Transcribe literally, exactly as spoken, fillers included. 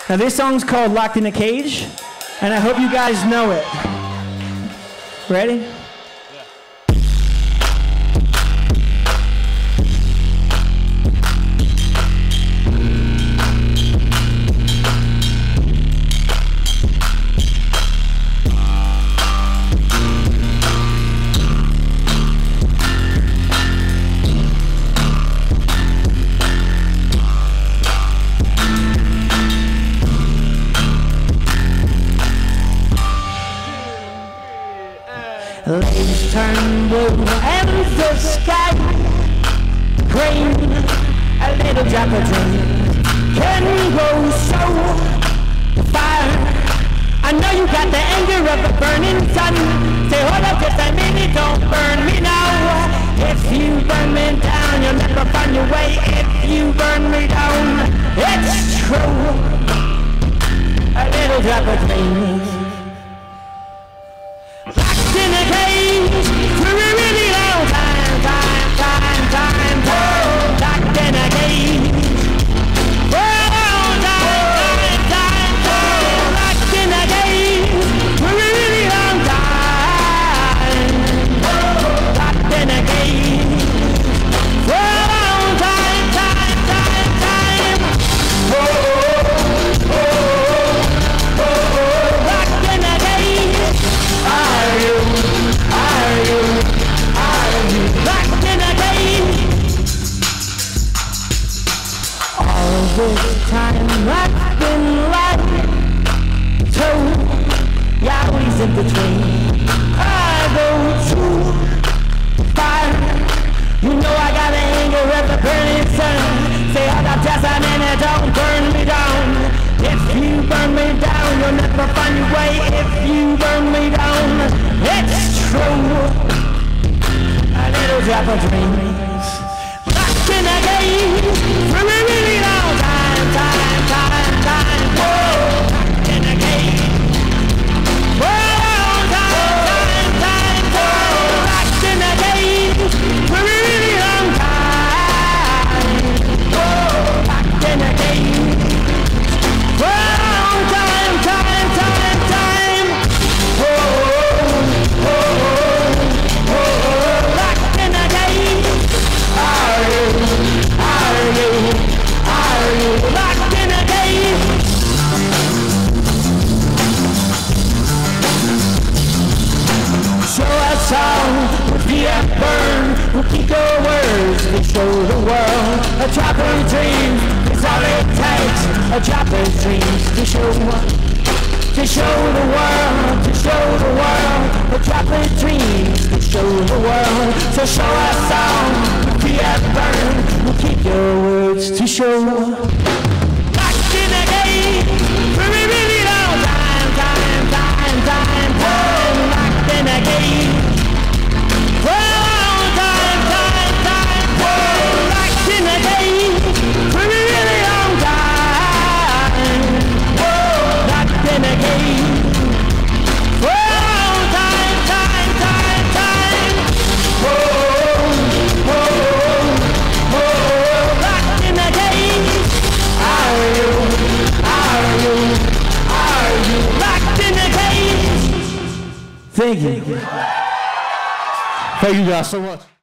Now this song's called Locked in a Cage, and I hope you guys know it. Ready? Leaves turn blue and the sky green. A little drop of rain can go so far. I know you got the anger of a burning sun. Say, hold up just a minute, don't burn me now. If you burn me down, you'll never find your way. If you burn me down, it's true. A little drop of rain. In a cage for a really long time, time, time, time, time, locked in a cage for a long time, time, time, time, locked in a cage for a really long time, locked in a cage for a long time, time, time, time, oh, oh, oh, oh, locked in a cage. Are you? Are you, are you locked in a cage? All this time I've been lied to. Yeah, always in between. I go too far. You know I got the anger of the burning sun. Say hold up just a minute, don't burn me down. If you burn me down, you'll never find your way. If you burn me down, it's true. A little drop of dreams locked in a cage for a really long time, time, time, time. Whoa, locked in a cage for a long time, time, time, time. Locked in a cage for a really long time. Whoa, locked in a cage for a long time, time, time, time. Whoa, whoa, whoa, locked in a cage. Are you, are you, are you locked in a cage? Show us all, we'll be a burn, we'll keep your words to show the world. A drop of dreams is all it takes. A drop of dreams to show, to show the world, to show the world. A drop of dreams to show the world. So show us all, we'll be a burn, we'll keep your words to show. Locked in a cage for a really long time, time, time, time, time. Locked in a cage for a long time, time, time, time. Locked in a cage for a really long time. Whoa, locked in a cage for a long time, time, time, time. Whoa, whoa, whoa, locked in a cage. Are you, are you, are you locked in a cage? Thank you. Thank you guys so much.